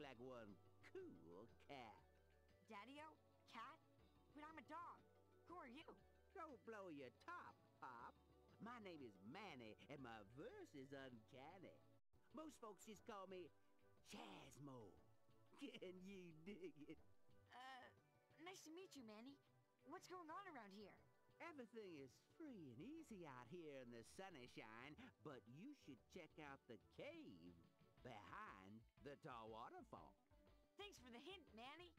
like one cool cat. Daddy-o? Cat? But I'm a dog. Who are you? Don't blow your top, Pop. My name is Manny, and my verse is uncanny. Most folks just call me Chasmo. Can you dig it? Nice to meet you, Manny. What's going on around here? Everything is free and easy out here in the sunshine, but you should check out the cave behind the tall waterfall. Thanks for the hint, Manny.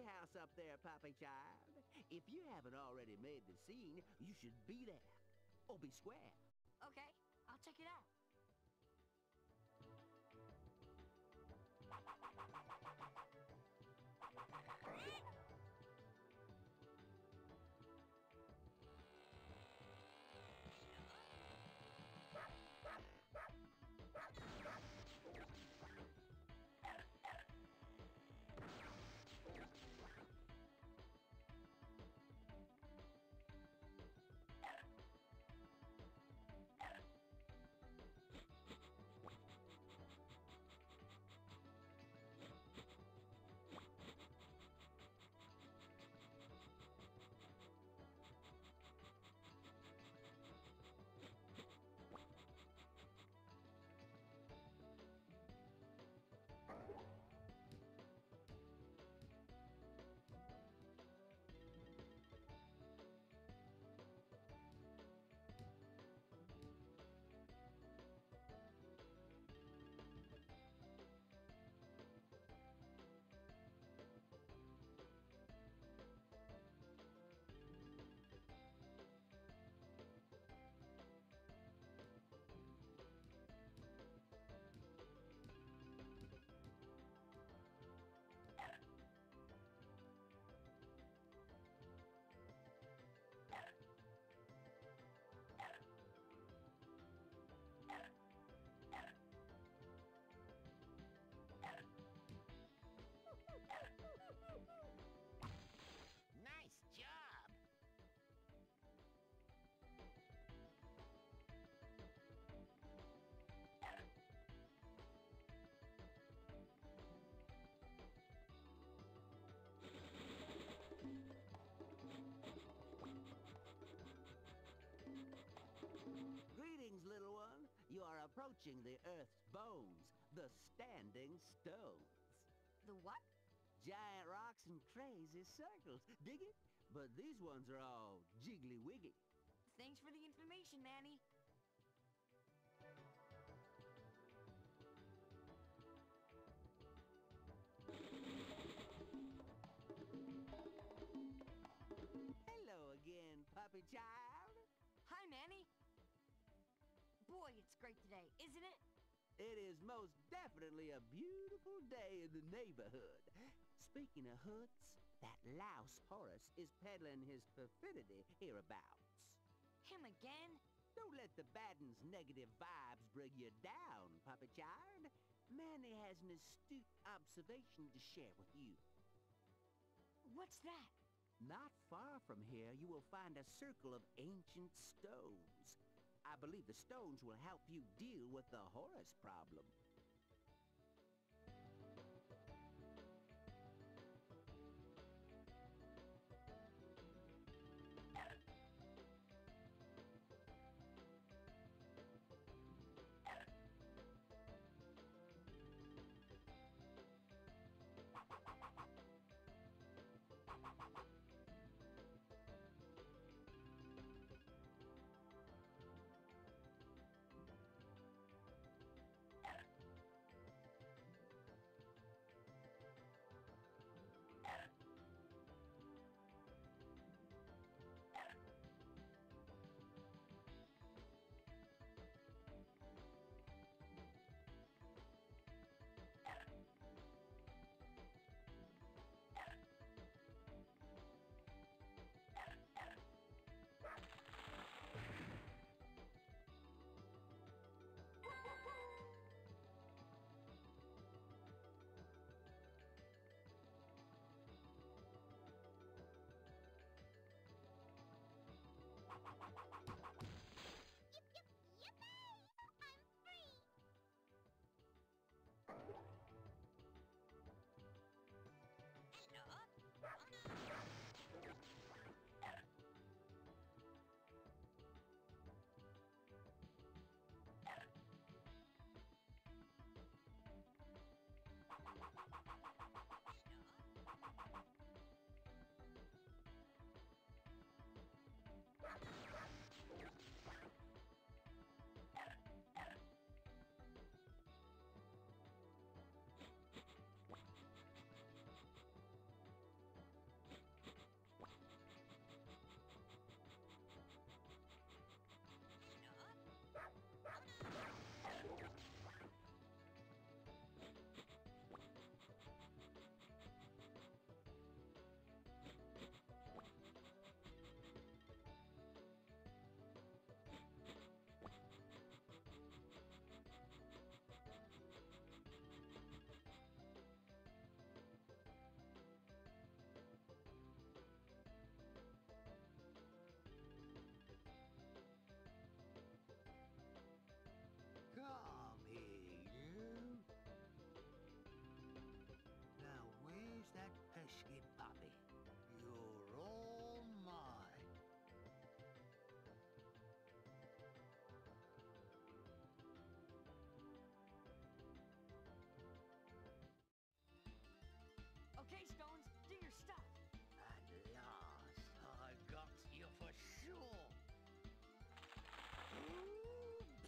treehouse up there, Poppy Child. If you haven't already made the scene, you should be there. Or be square. Okay, I'll check it out. Nice job! Greetings, little one. You are approaching the Earth's bones, the standing stones. The what? Giant rocks and crazy circles. Dig it? But these ones are all jiggly wiggy. Thanks for the information, Manny. Hello again, puppy child. Hi, Manny. Boy, it's great today, isn't it? It is most definitely a beautiful day in the neighborhood. Speaking of hoods, that louse Horace is peddling his perfidy hereabouts. Him again? Don't let the Badden's negative vibes bring you down, puppy child. Manny has an astute observation to share with you. What's that? Not far from here, you will find a circle of ancient stones. I believe the stones will help you deal with the Horace problem. sure. Oops.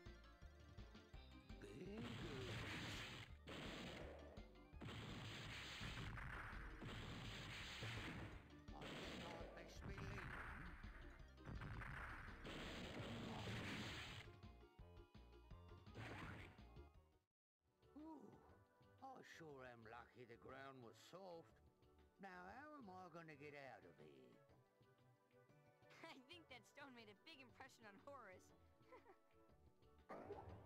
Big I think I'd best be leaving. Ooh, I sure am lucky the ground was soft. Now how am I gonna get out of here? I think that stone made a big impression on Horace.